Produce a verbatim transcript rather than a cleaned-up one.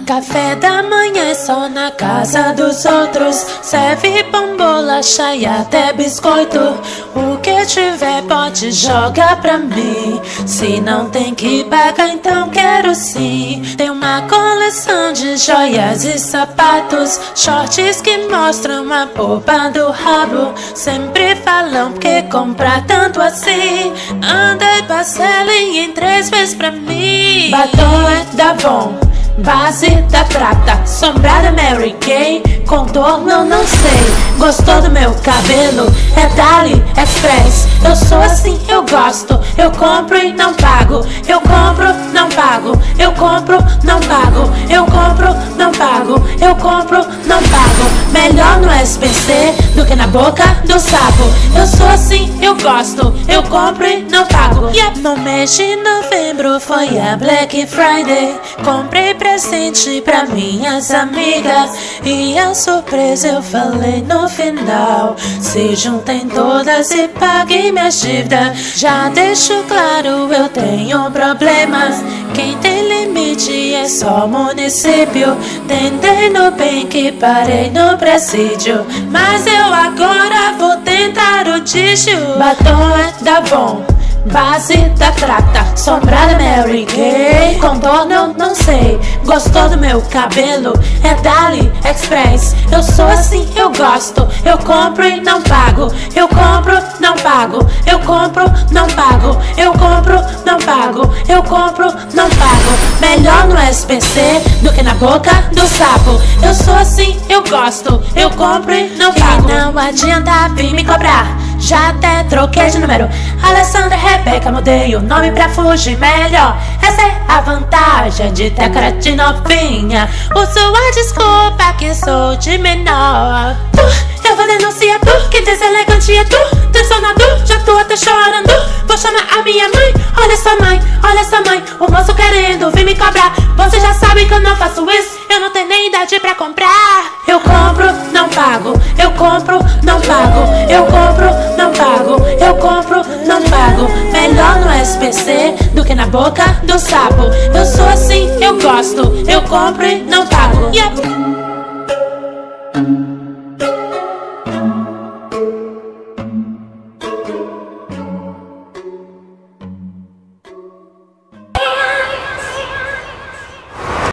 Café da manhã é só na casa dos outros. Serve pão, bolacha e até biscoito. O que tiver pode jogar pra mim. Se não tem que pagar, então quero sim. Tem uma coleção de joias e sapatos, shorts que mostram a polpa do rabo. Sempre falam que comprar tanto assim. Anda e parcelem em três vezes pra mim. Batom é da Avon, base da prata, sombra da Mary Kay, contorno não sei. Gostou do meu cabelo? É da AliExpress. Eu sou assim, eu gosto. Eu compro e não pago. Eu compro, não pago. Eu compro, não pago. Eu compro, não pago. Eu compro, não pago. Melhor no S P C do que na boca do sapo. Eu sou assim, eu gosto. Eu compro e não pago. Yep. No mês de novembro foi a Black Friday. Comprei presente pra minhas amigas e a surpresa eu falei no final: se juntem todas e paguem minhas dívidas. Já deixo claro, eu tenho problemas. Quem tem limite é só o município. Tentei no bem que parei no presídio, mas eu agora vou tentar o dígio. Batom é da Avon, base da prata, sombra da Mary Kay, contorno não sei. Gostou do meu cabelo? É da AliExpress. Eu sou assim, eu gosto. Eu compro e não pago. Eu compro, não pago. Eu compro, não pago. Eu compro, não pago. Eu compro, não pago. Melhor no S P C do que na boca do sapo. Eu sou assim, eu gosto. Eu compro e não pago. E não adianta vir me cobrar, já até troquei de número. Alessandra, Rebeca, mudei o nome pra fugir melhor. Essa é a vantagem de ter cara de novinha. Uso a desculpa que sou de menor. Tu, eu vou denunciar tu, que deselegante é tu. Tensionado, já tô até chorando. Vou chamar a minha mãe. Olha essa mãe, olha essa mãe. O moço querendo vir me cobrar. Você já sabe que eu não faço isso. Eu não tenho nem idade pra comprar. Eu compro, não pago. Eu compro, não pago. Eu compro, não pago. Eu compro, não pago. Melhor no S P C do que na boca do sapo. Eu sou assim, eu gosto. Eu compro e